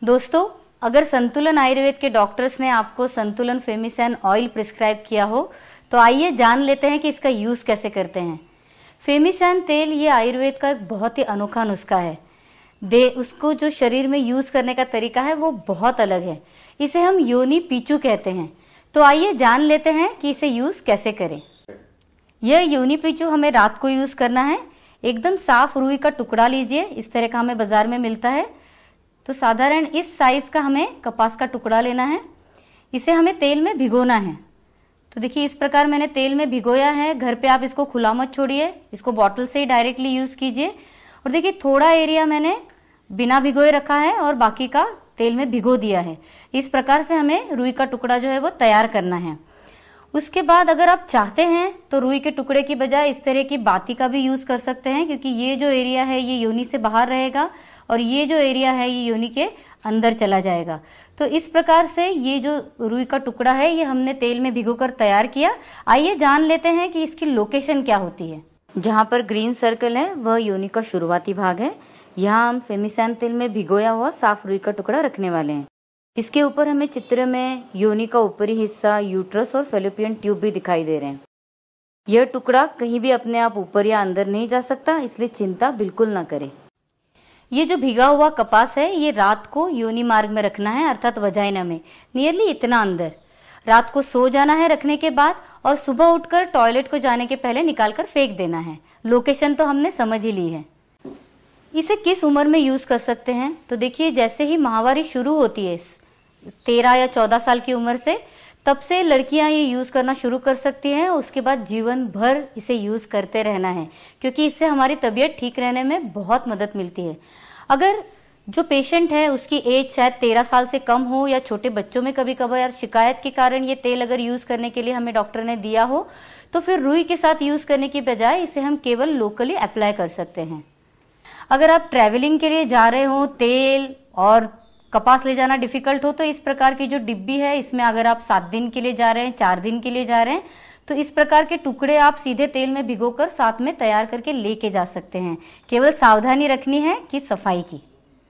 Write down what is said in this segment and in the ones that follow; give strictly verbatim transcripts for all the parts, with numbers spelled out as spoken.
दोस्तों, अगर संतुलन आयुर्वेद के डॉक्टर्स ने आपको संतुलन फेमिसन ऑयल प्रिस्क्राइब किया हो तो आइए जान लेते हैं कि इसका यूज कैसे करते हैं। फेमिसन तेल ये आयुर्वेद का एक बहुत ही अनोखा नुस्खा है। दे उसको जो शरीर में यूज करने का तरीका है वो बहुत अलग है। इसे हम योनि पीचू कहते हैं। तो आइए जान लेते हैं कि इसे यूज कैसे करें। यह योनि पीचू हमें रात को यूज करना है। एकदम साफ रुई का टुकड़ा लीजिए, इस तरह का हमें बाजार में मिलता है। तो साधारण इस साइज का हमें कपास का टुकड़ा लेना है। इसे हमें तेल में भिगोना है। तो देखिए इस प्रकार मैंने तेल में भिगोया है। घर पे आप इसको खुला मत छोड़िए, इसको बॉटल से ही डायरेक्टली यूज कीजिए। और देखिए थोड़ा एरिया मैंने बिना भिगोए रखा है और बाकी का तेल में भिगो दिया है। इस प्रकार से हमें रुई का टुकड़ा जो है वो तैयार करना है। उसके बाद अगर आप चाहते हैं तो रुई के टुकड़े की बजाय इस तरह की बाती का भी यूज कर सकते हैं, क्योंकि ये जो एरिया है ये योनि से बाहर रहेगा और ये जो एरिया है ये योनि के अंदर चला जाएगा। तो इस प्रकार से ये जो रुई का टुकड़ा है ये हमने तेल में भिगोकर तैयार किया। आइए जान लेते हैं कि इसकी लोकेशन क्या होती है। जहाँ पर ग्रीन सर्कल है वह योनि का शुरुआती भाग है। यहाँ हम फेमिसन तेल में भिगोया हुआ साफ रुई का टुकड़ा रखने वाले हैं। इसके ऊपर हमें चित्र में योनि का ऊपरी हिस्सा, यूट्रस और फेलोपियन ट्यूब भी दिखाई दे रहे हैं। यह टुकड़ा कहीं भी अपने आप ऊपर या अंदर नहीं जा सकता, इसलिए चिंता बिल्कुल ना करें। ये जो भिगा हुआ कपास है ये रात को योनि मार्ग में रखना है, अर्थात वजाइना में, नियरली इतना अंदर। रात को सो जाना है रखने के बाद और सुबह उठकर टॉयलेट को जाने के पहले निकालकर फेंक देना है। लोकेशन तो हमने समझ ही ली है। इसे किस उम्र में यूज कर सकते हैं? तो देखिए जैसे ही माहवारी शुरू होती है तेरह या चौदह साल की उम्र से, तब से लड़कियां ये यूज करना शुरू कर सकती हैं। उसके बाद जीवन भर इसे यूज करते रहना है, क्योंकि इससे हमारी तबीयत ठीक रहने में बहुत मदद मिलती है। अगर जो पेशेंट है उसकी एज शायद तेरह साल से कम हो या छोटे बच्चों में कभी कभार शिकायत के कारण ये तेल अगर यूज करने के लिए हमें डॉक्टर ने दिया हो तो फिर रुई के साथ यूज करने की बजाय इसे हम केवल लोकली अप्लाई कर सकते हैं। अगर आप ट्रैवलिंग के लिए जा रहे हो, तेल और कपास ले जाना डिफिकल्ट हो, तो इस प्रकार की जो डिब्बी है इसमें अगर आप सात दिन के लिए जा रहे हैं, चार दिन के लिए जा रहे हैं, तो इस प्रकार के टुकड़े आप सीधे तेल में भिगोकर साथ में तैयार करके लेके जा सकते हैं। केवल सावधानी रखनी है कि सफाई की।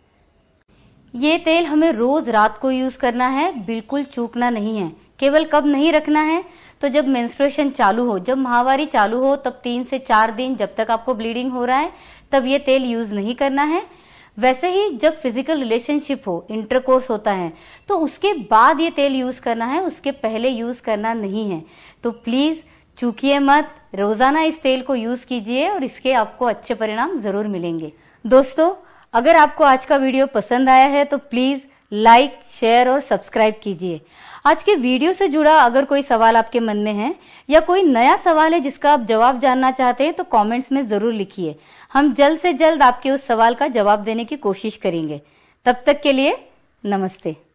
ये तेल हमें रोज रात को यूज करना है, बिल्कुल चूकना नहीं है। केवल कब नहीं रखना है? तो जब मेंस्ट्रुएशन चालू हो, जब माहवारी चालू हो, तब तीन से चार दिन जब तक आपको ब्लीडिंग हो रहा है तब ये तेल यूज नहीं करना है। वैसे ही जब फिजिकल रिलेशनशिप हो, इंटरकोर्स होता है, तो उसके बाद ये तेल यूज करना है, उसके पहले यूज करना नहीं है। तो प्लीज चूकिए मत, रोजाना इस तेल को यूज कीजिए और इसके आपको अच्छे परिणाम जरूर मिलेंगे। दोस्तों, अगर आपको आज का वीडियो पसंद आया है तो प्लीज लाइक, शेयर और सब्सक्राइब कीजिए। आज के वीडियो से जुड़ा अगर कोई सवाल आपके मन में है या कोई नया सवाल है जिसका आप जवाब जानना चाहते हैं तो कमेंट्स में जरूर लिखिए। हम जल्द से जल्द आपके उस सवाल का जवाब देने की कोशिश करेंगे। तब तक के लिए नमस्ते।